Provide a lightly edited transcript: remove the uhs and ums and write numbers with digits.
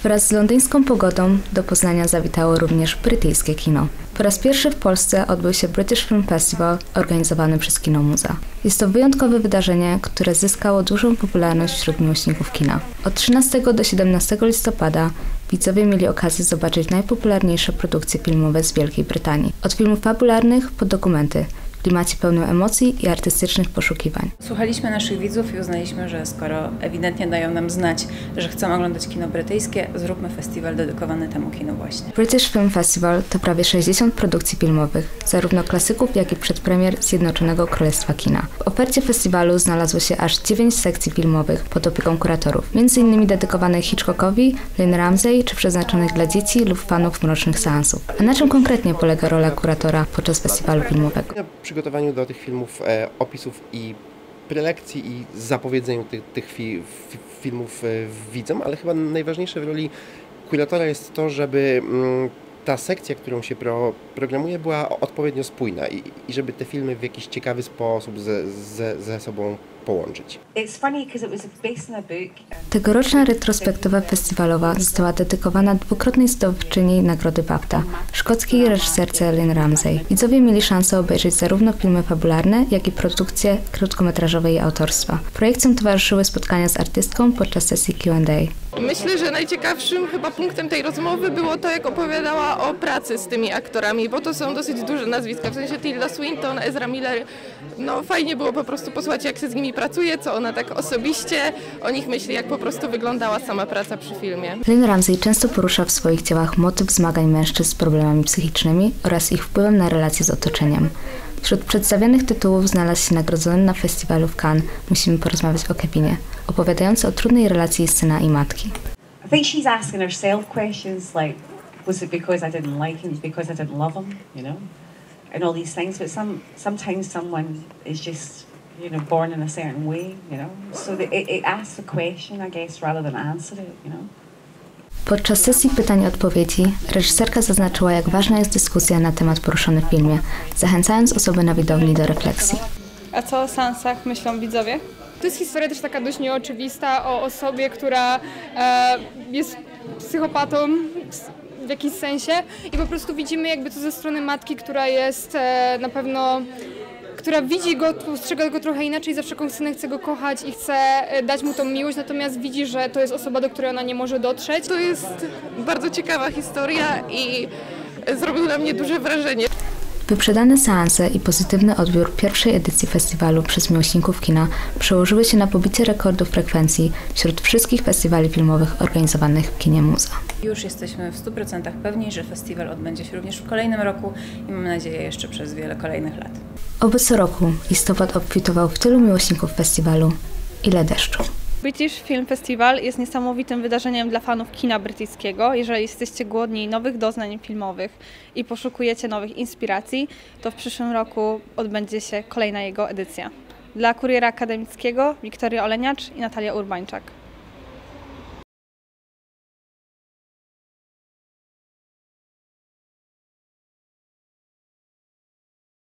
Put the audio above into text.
Wraz z londyńską pogodą do Poznania zawitało również brytyjskie kino. Po raz pierwszy w Polsce odbył się British Film Festival organizowany przez Kino Muza. Jest to wyjątkowe wydarzenie, które zyskało dużą popularność wśród miłośników kina. Od 13 do 17 listopada widzowie mieli okazję zobaczyć najpopularniejsze produkcje filmowe z Wielkiej Brytanii. Od filmów fabularnych po dokumenty, w klimacie pełnym emocji i artystycznych poszukiwań. Słuchaliśmy naszych widzów i uznaliśmy, że skoro ewidentnie dają nam znać, że chcą oglądać kino brytyjskie, zróbmy festiwal dedykowany temu kinu właśnie. British Film Festival to prawie 60 produkcji filmowych, zarówno klasyków, jak i przedpremier Zjednoczonego Królestwa Kina. W ofercie festiwalu znalazło się aż 9 sekcji filmowych pod opieką kuratorów, m.in. dedykowanych Hitchcockowi, Lynn Ramsay czy przeznaczonych dla dzieci lub fanów mrocznych seansów. A na czym konkretnie polega rola kuratora podczas festiwalu filmowego? W przygotowaniu do tych filmów, opisów i prelekcji i zapowiedzeniu tych filmów widzom, ale chyba najważniejsze w roli kuratora jest to, żeby ta sekcja, którą się programuje, była odpowiednio spójna i żeby te filmy w jakiś ciekawy sposób ze sobą połączyć. Tegoroczna retrospektywa festiwalowa została dedykowana dwukrotnej zdobywczyni Nagrody BAFTA, szkockiej reżyserce Lynn Ramsay. Widzowie mieli szansę obejrzeć zarówno filmy fabularne, jak i produkcje krótkometrażowe jej autorstwa. Projekcjom towarzyszyły spotkania z artystką podczas sesji Q&A. Myślę, że najciekawszym chyba punktem tej rozmowy było to, jak opowiadała o pracy z tymi aktorami, bo to są dosyć duże nazwiska, w sensie Tilda Swinton, Ezra Miller. No fajnie było po prostu posłuchać, jak się z nimi pracuje, co ona tak osobiście o nich myśli, jak po prostu wyglądała sama praca przy filmie. Lynn Ramsay często porusza w swoich dziełach motyw zmagań mężczyzn z problemami psychicznymi oraz ich wpływem na relacje z otoczeniem. Wśród przedstawionych tytułów znalazł się nagrodzony na festiwalu w Cannes Musimy porozmawiać o Kevinie, opowiadający o trudnej relacji syna i matki. I think she's asking herself questions like, was it because I didn't like him, was it because I didn't love him, you know, and all these things. But sometimes someone is just, you know, born in a certain way, you know. So it asks a question, I guess, rather than answer it, you know. Podczas sesji pytań i odpowiedzi reżyserka zaznaczyła, jak ważna jest dyskusja na temat poruszony w filmie, zachęcając osoby na widowni do refleksji. A co o seansach myślą widzowie? To jest historia też taka dość nieoczywista o osobie, która jest psychopatą w jakimś sensie i po prostu widzimy jakby to ze strony matki, która jest na pewno, która widzi go, postrzega go trochę inaczej, zawsze synek chce go kochać i chce dać mu tą miłość, natomiast widzi, że to jest osoba, do której ona nie może dotrzeć. To jest bardzo ciekawa historia i zrobił na mnie duże wrażenie. Wyprzedane seanse i pozytywny odbiór pierwszej edycji festiwalu przez miłośników kina przełożyły się na pobicie rekordu frekwencji wśród wszystkich festiwali filmowych organizowanych w Kinie Muza. Już jesteśmy w 100% pewni, że festiwal odbędzie się również w kolejnym roku i mam nadzieję jeszcze przez wiele kolejnych lat. Oby co roku listopad obfitował w tylu miłośników festiwalu, ile deszczu. British Film Festival jest niesamowitym wydarzeniem dla fanów kina brytyjskiego. Jeżeli jesteście głodni nowych doznań filmowych i poszukujecie nowych inspiracji, to w przyszłym roku odbędzie się kolejna jego edycja. Dla Kuriera Akademickiego Wiktoria Oleniacz i Natalia Urbańczak.